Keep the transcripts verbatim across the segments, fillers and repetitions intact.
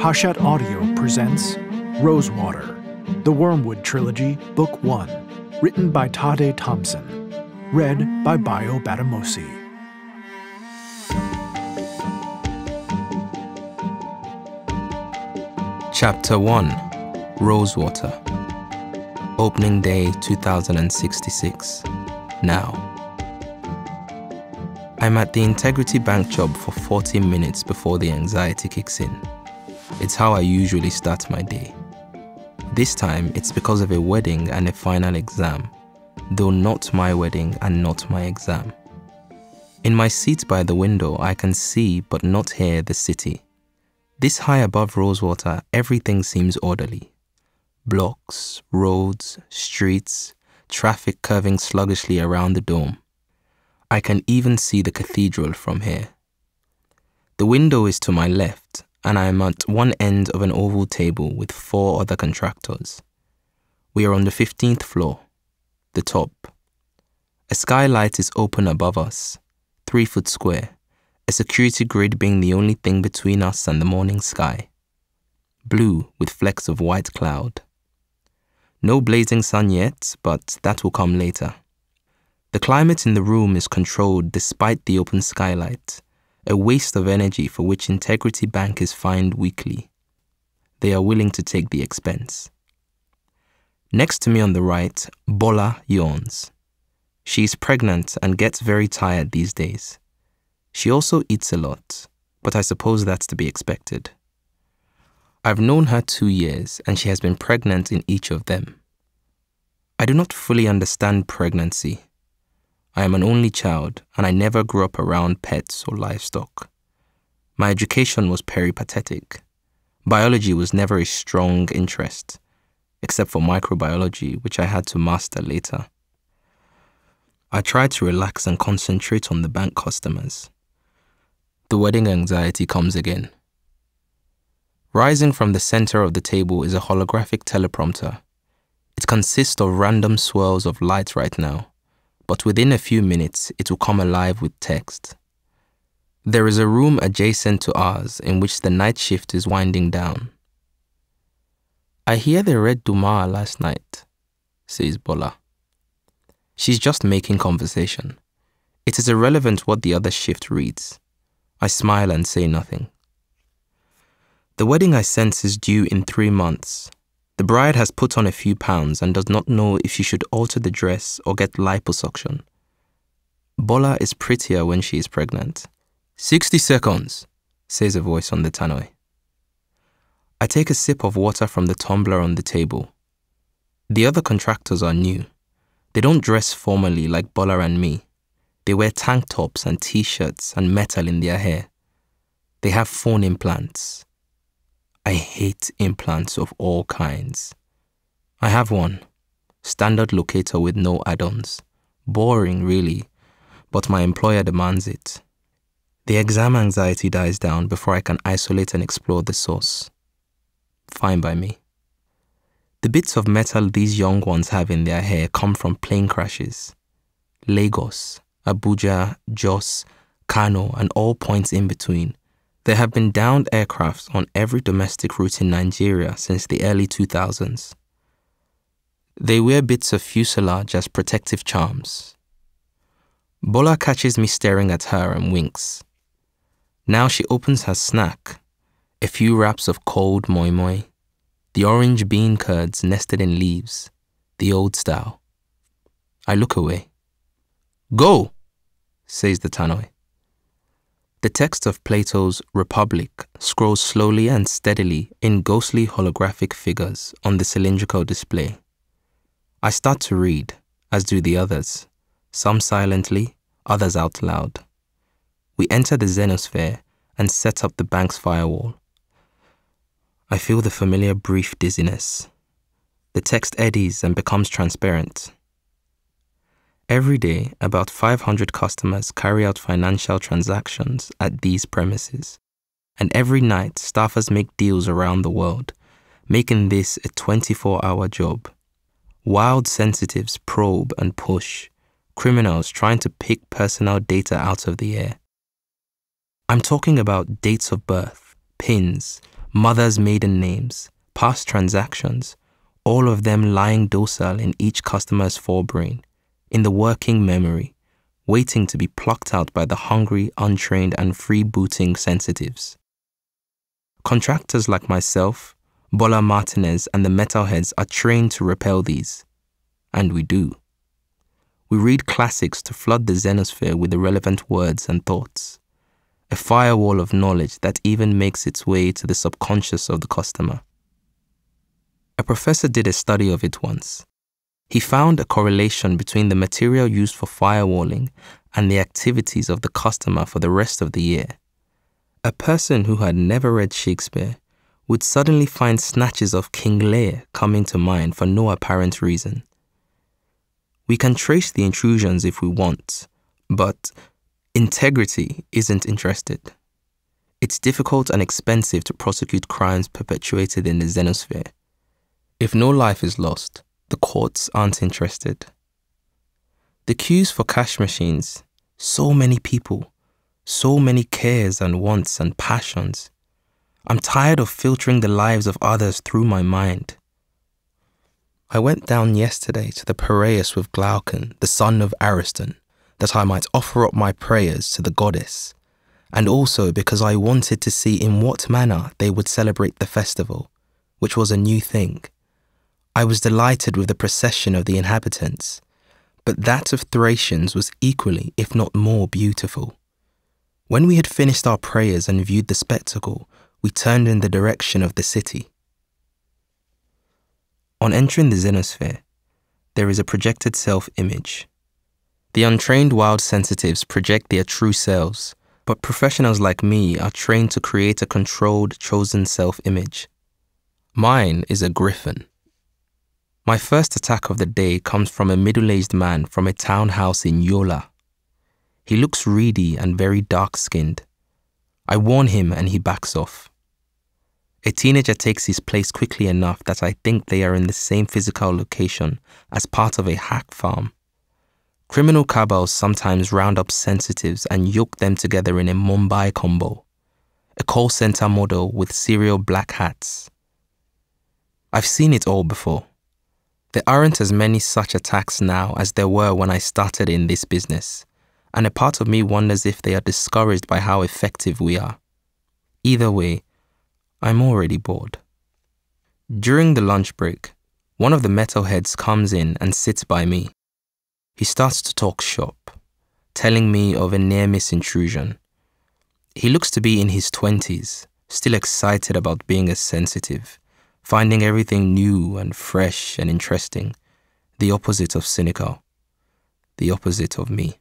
Hachette Audio presents Rosewater, the Wormwood Trilogy, Book one, written by Tade Thompson, read by Bayo Gbadamosi. Chapter one, Rosewater. Opening day two thousand sixty-six. Now. I'm at the Integrity Bank job for forty minutes before the anxiety kicks in. It's how I usually start my day. This time, it's because of a wedding and a final exam, though not my wedding and not my exam. In my seat by the window, I can see but not hear the city. This high above Rosewater, everything seems orderly. Blocks, roads, streets, traffic curving sluggishly around the dome. I can even see the cathedral from here. The window is to my left, and I am at one end of an oval table with four other contractors. We are on the fifteenth floor, the top. A skylight is open above us, three foot square, a security grid being the only thing between us and the morning sky. Blue with flecks of white cloud. No blazing sun yet, but that will come later. The climate in the room is controlled despite the open skylight, a waste of energy for which Integrity Bank is fined weekly. They are willing to take the expense. Next to me on the right, Bola yawns. She is pregnant and gets very tired these days. She also eats a lot, but I suppose that's to be expected. I've known her two years and she has been pregnant in each of them. I do not fully understand pregnancy. I am an only child, and I never grew up around pets or livestock. My education was peripatetic. Biology was never a strong interest, except for microbiology, which I had to master later. I tried to relax and concentrate on the bank customers. The wedding anxiety comes again. Rising from the center of the table is a holographic teleprompter. It consists of random swirls of light right now, but within a few minutes, it will come alive with text. There is a room adjacent to ours in which the night shift is winding down. I hear they read Duma last night, says Bola. She's just making conversation. It is irrelevant what the other shift reads. I smile and say nothing. The wedding I sense is due in three months. The bride has put on a few pounds and does not know if she should alter the dress or get liposuction. Bola is prettier when she is pregnant. Sixty seconds, says a voice on the tannoy. I take a sip of water from the tumbler on the table. The other contractors are new. They don't dress formally like Bola and me. They wear tank tops and t-shirts and metal in their hair. They have phone implants. I hate implants of all kinds. I have one, standard locator with no add-ons. Boring, really, but my employer demands it. The exam anxiety dies down before I can isolate and explore the source. Fine by me. The bits of metal these young ones have in their hair come from plane crashes. Lagos, Abuja, Jos, Kano, and all points in between. There have been downed aircraft on every domestic route in Nigeria since the early two thousands. They wear bits of fuselage as protective charms. Bola catches me staring at her and winks. Now she opens her snack, a few wraps of cold moi moi, the orange bean curds nested in leaves, the old style. I look away. Go, says the tannoy. The text of Plato's Republic scrolls slowly and steadily in ghostly holographic figures on the cylindrical display. I start to read, as do the others, some silently, others out loud. We enter the Xenosphere and set up the bank's firewall. I feel the familiar brief dizziness. The text eddies and becomes transparent. Every day, about five hundred customers carry out financial transactions at these premises, and every night staffers make deals around the world, making this a twenty-four hour job. Wild sensitives probe and push, criminals trying to pick personal data out of the air. I'm talking about dates of birth, pins, mothers' maiden names, past transactions, all of them lying docile in each customer's forebrain, in the working memory, waiting to be plucked out by the hungry, untrained, and freebooting sensitives. Contractors like myself, Bola Martinez, and the metalheads are trained to repel these. And we do. We read classics to flood the xenosphere with the relevant words and thoughts. A firewall of knowledge that even makes its way to the subconscious of the customer. A professor did a study of it once. He found a correlation between the material used for firewalling and the activities of the customer for the rest of the year. A person who had never read Shakespeare would suddenly find snatches of King Lear coming to mind for no apparent reason. We can trace the intrusions if we want, but integrity isn't interested. It's difficult and expensive to prosecute crimes perpetuated in the xenosphere. If no life is lost, the courts aren't interested. The queues for cash machines, so many people, so many cares and wants and passions. I'm tired of filtering the lives of others through my mind. I went down yesterday to the Piraeus with Clarke, the son of Ariston, that I might offer up my prayers to the goddess, and also because I wanted to see in what manner they would celebrate the festival, which was a new thing. I was delighted with the procession of the inhabitants, but that of Thracians was equally, if not more, beautiful. When we had finished our prayers and viewed the spectacle, we turned in the direction of the city. On entering the xenosphere, there is a projected self-image. The untrained wild sensitives project their true selves, but professionals like me are trained to create a controlled, chosen self-image. Mine is a griffin. My first attack of the day comes from a middle-aged man from a townhouse in Yola. He looks reedy and very dark-skinned. I warn him and he backs off. A teenager takes his place quickly enough that I think they are in the same physical location as part of a hack farm. Criminal cabals sometimes round up sensitives and yoke them together in a Mumbai combo, a call center model with serial black hats. I've seen it all before. There aren't as many such attacks now as there were when I started in this business, and a part of me wonders if they are discouraged by how effective we are. Either way, I'm already bored. During the lunch break, one of the metalheads comes in and sits by me. He starts to talk shop, telling me of a near-miss intrusion. He looks to be in his twenties, still excited about being a sensitive, finding everything new and fresh and interesting, the opposite of cynical, the opposite of me.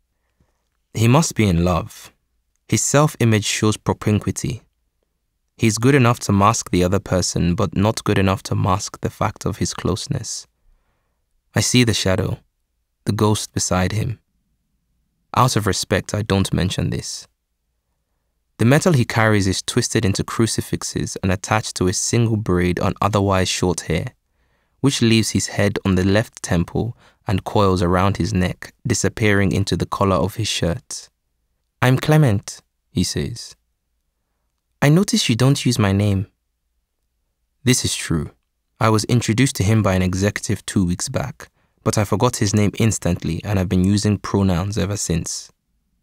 He must be in love. His self-image shows propinquity. He's good enough to mask the other person, but not good enough to mask the fact of his closeness. I see the shadow, the ghost beside him. Out of respect, I don't mention this. The metal he carries is twisted into crucifixes and attached to a single braid on otherwise short hair, which leaves his head on the left temple and coils around his neck, disappearing into the collar of his shirt. "I'm Clement," he says. "I notice you don't use my name." This is true. I was introduced to him by an executive two weeks back, but I forgot his name instantly and I've been using pronouns ever since.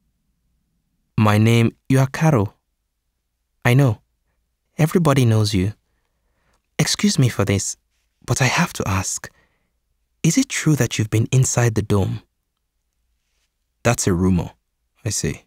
"My name, you are Caro." "I know. Everybody knows you. Excuse me for this, but I have to ask, is it true that you've been inside the dome?" "That's a rumor," I say.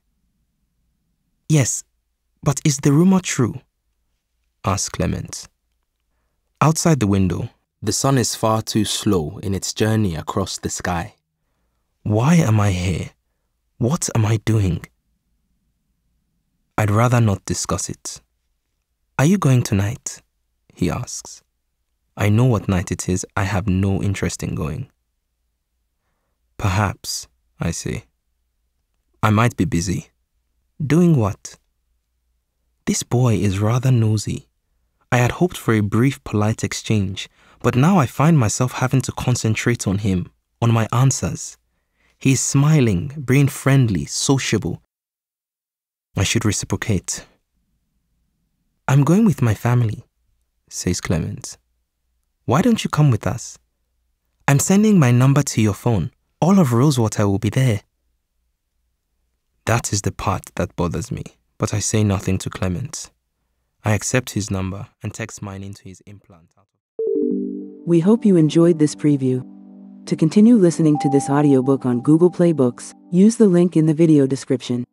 "Yes, but is the rumor true?" asks Clement. Outside the window, the sun is far too slow in its journey across the sky. Why am I here? What am I doing? I'd rather not discuss it. "Are you going tonight?" he asks. I know what night it is. I have no interest in going. "Perhaps," I say. "I might be busy." "Doing what?" This boy is rather nosy. I had hoped for a brief, polite exchange, but now I find myself having to concentrate on him, on my answers. He is smiling, being friendly, sociable. I should reciprocate. I'm going with my family, says Clement. Why don't you come with us? I'm sending my number to your phone. All of Rosewater will be there. That is the part that bothers me, but I say nothing to Clement. I accept his number and text mine into his implant. We hope you enjoyed this preview. To continue listening to this audiobook on Google Play Books, use the link in the video description.